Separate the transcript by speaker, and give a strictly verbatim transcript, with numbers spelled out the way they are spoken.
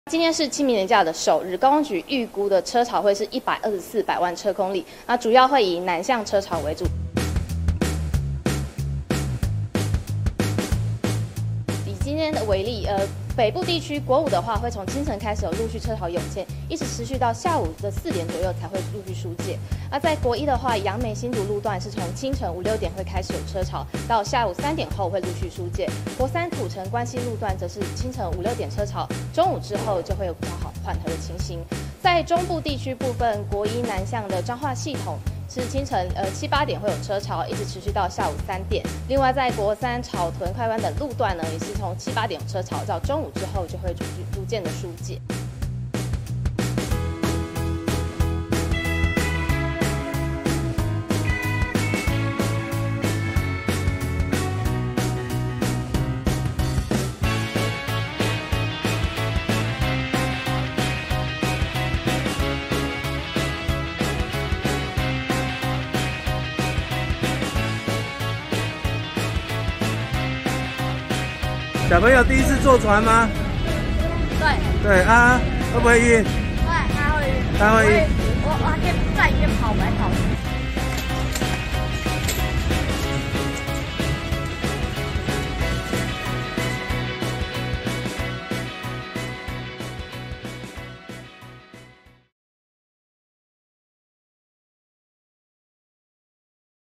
Speaker 1: 今天是清明连假的首日，高公局预估的车潮会是一百二十四百万车公里，那主要会以南向车潮为主。以今天的为例，呃，北部地区国五的话，会从清晨开始有陆续车潮涌现，一直持续到下午的四点左右才会陆续疏解。而在国一的话，杨梅新竹路段是从清晨五六点会开始有车潮，到下午三点后会陆续疏解。国三土城关西路段则是清晨五六点车潮，中午之后就会有比较好缓和的情形。在中部地区部分，国一南向的彰化系统是清晨呃七八点会有车潮，一直持续到下午三点。另外，在国三草屯快湾的路段呢，也是从七八点有车潮，到中午之后就会逐逐渐的疏解。
Speaker 2: 小朋友第一次坐船吗？
Speaker 3: 对。
Speaker 2: 对啊，会不会晕？
Speaker 3: 会，他会晕。
Speaker 2: 他会晕。
Speaker 3: 我我还可以在里面跑来跑去。